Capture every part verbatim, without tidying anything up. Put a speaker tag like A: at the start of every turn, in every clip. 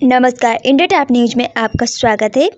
A: नमस्कार, India top news में आपका स्वागत है।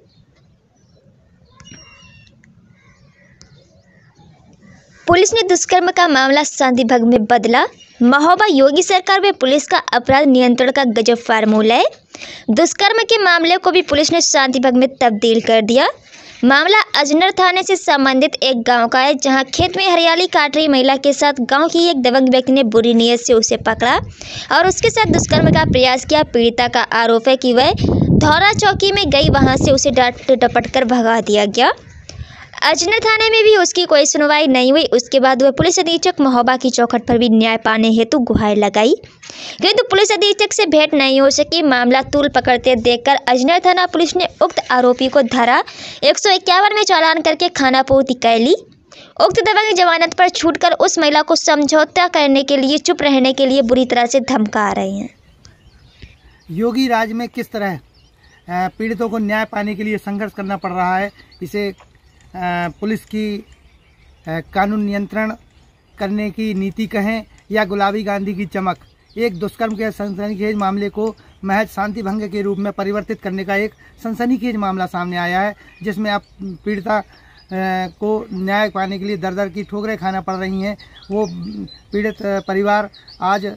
A: पुलिस ने दुष्कर्म का मामला शांति भंग में बदला। महोबा योगी सरकार में पुलिस का अपराध नियंत्रण का गजब फार्मूला है। दुष्कर्म के मामले को भी पुलिस ने शांति भंग में तब्दील कर दिया। मामला अजनर थाने से संबंधित एक गांव का है, जहां खेत में हरियाली काट रही महिला के साथ गांव की एक दबंग व्यक्ति ने बुरी नीयत से उसे पकड़ा और उसके साथ दुष्कर्म का प्रयास किया। पीड़िता का आरोप है कि वह धौरा चौकी में गई, वहां से उसे डांट डपट कर भगा दिया गया। अजनर थाने में भी उसकी कोई सुनवाई नहीं हुई। उसके बाद वह पुलिस अधीक्षक महोबा की चौखट पर भी न्याय पाने हेतु गुहार लगाई, किंतु पुलिस अधीक्षक से भेंट नहीं हो सकी। मामला तूल पकड़ते देखकर अजनर थाना पुलिस ने उक्त आरोपी को धारा एक सौ इक्यावन में चालान करके खानापूर्ति कर ली। उक्त दबंग जमानत पर छूटकर उस महिला को समझौता करने के लिए चुप रहने के लिए बुरी तरह से धमका रहे हैं।
B: योगी राज में किस तरह पीड़ितों को न्याय पाने के लिए संघर्ष करना पड़ रहा है, इसे पुलिस की कानून नियंत्रण करने की नीति कहें या गुलाबी गांधी की चमक, एक दुष्कर्म के सनसनीखेज मामले को महज शांति भंग के रूप में परिवर्तित करने का एक सनसनीखेज मामला सामने आया है, जिसमें अब पीड़िता को न्याय पाने के लिए दर दर की ठोकरें खाना पड़ रही हैं। वो पीड़ित परिवार आज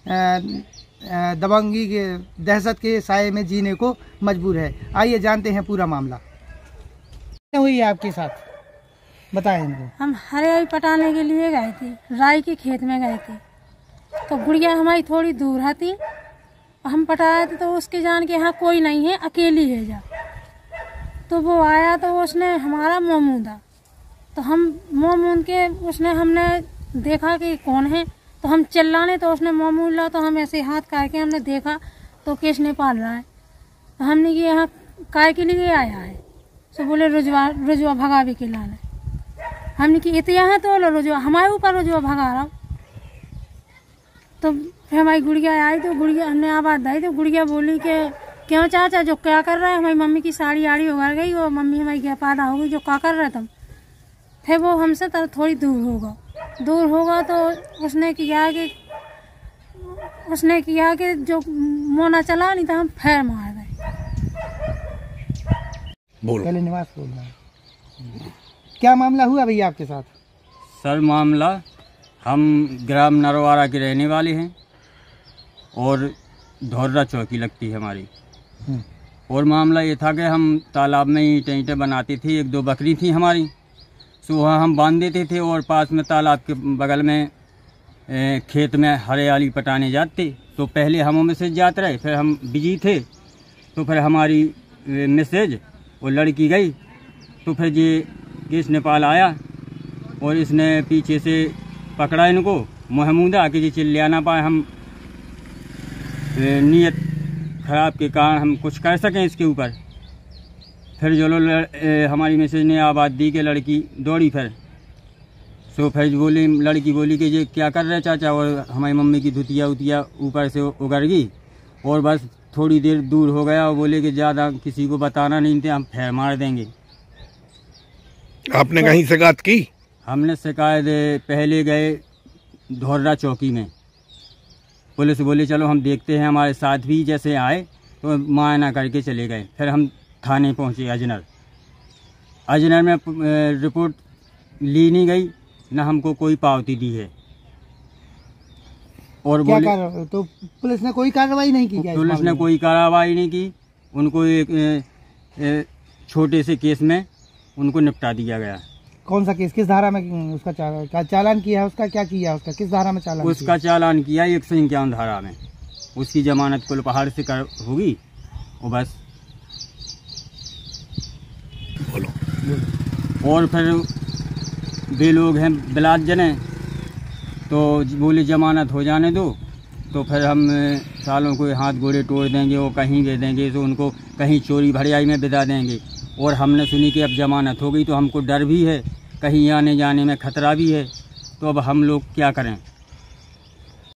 B: दबंगी के दहशत के साये में जीने को मजबूर है। आइए जानते हैं पूरा मामला। हुई है आपके साथ, बताएं इनको।
C: हम हरियाली पटाने के लिए गए थे, राई के खेत में गए थे, तो गुड़िया हमारी थोड़ी दूर आती, हम पटाए थे तो उसके जान के यहाँ कोई नहीं है, अकेली है जा। तो वो आया तो उसने हमारा मुँह मूंदा, तो हम मुँह मूंद के उसने हमने देखा कि कौन है, तो हम चिल्लाने तो उसने मुँह मूंदा, तो हम ऐसे हाथ करके हमने देखा तो किसने पाल रहा है। तो हमने कि यहाँ काय के लिए आया है, तो बोले रुजवा रुजवा भगावे के लाने। हमने कि इतना है तो बोलो रुजवा हमारे ऊपर रुजवा भगा रहा। तो फिर हमारी गुड़िया आई, तो गुड़िया हमने आवाज़ दी, तो गुड़िया बोली कि क्यों चाचा जो क्या कर रहा है। हमारी मम्मी की साड़ी आड़ी उगड़ गई और मम्मी हमारी क्या पैदा हो गई, जो क्या कर रहे तुम। फिर वो हमसे तो थोड़ी दूर होगा दूर होगा तो उसने किया कि उसने किया कि जो मोना चला नहीं तो हम फिर मार गए।
B: पहले निवास बोल रहा है। क्या मामला हुआ भैया आपके साथ?
D: सर मामला, हम ग्राम नरवारा के रहने वाले हैं और धौरा चौकी लगती है हमारी। और मामला ये था कि हम तालाब में ईंटें ईंटें बनाते थे। एक दो बकरी थी हमारी, सो वहाँ हम बांध देते थे और पास में तालाब के बगल में ए, खेत में हरियाली पटाने जाते। तो पहले हम में से जाते रहे, फिर हम बिजी थे, तो फिर हमारी मैसेज वो लड़की गई, तो फिर ये केस नेपाल आया और इसने पीछे से पकड़ा इनको महमूदा कि ये चिल्ला ना पाए, हम नीयत खराब के कारण हम कुछ कर सकें इसके ऊपर। फिर जो हमारी मैसेज ने आवाज़ दी कि लड़की दौड़ी, फिर सो फिर बोली लड़की बोली कि ये क्या कर रहे चाचा, और हमारी मम्मी की धुतिया उतिया ऊपर से उगड़ गई और बस थोड़ी देर दूर हो गया और बोले कि ज़्यादा किसी को बताना नहीं थे, हम फेर मार देंगे।
E: आपने कहीं शिकायत की?
D: हमने शिकायत पहले गए धौरा चौकी में, पुलिस बोले चलो हम देखते हैं, हमारे साथ भी जैसे आए तो मायना करके चले गए। फिर हम थाने पहुंचे अजनर। अजनर में रिपोर्ट ली नहीं गई, न हमको कोई पावती दी है। और
B: क्या
D: बोले
B: कर, तो पुलिस ने कोई कार्रवाई नहीं की?
D: पुलिस ने कोई कार्रवाई नहीं की, उनको एक छोटे से केस में उनको निपटा दिया गया।
B: कौन सा केस, किस धारा में उसका चा, चालान किया है? उसका क्या किया? उसका किस धारा में चालान?
D: उसका चालान किया एक सौ इक्यावन धारा में। उसकी जमानत कुल पहाड़ से कर होगी और बस। बोलो। और फिर वे लोग हैं बिलात जने, तो बोले जमानत हो जाने दो, तो फिर हम सालों को हाथ गोड़े तोड़ देंगे और कहीं दे देंगे, तो उनको कहीं चोरी भरियाई में बिता देंगे। और हमने सुनी कि अब जमानत हो गई, तो हमको डर भी है, कहीं आने जाने में खतरा भी है, तो अब हम लोग क्या करें।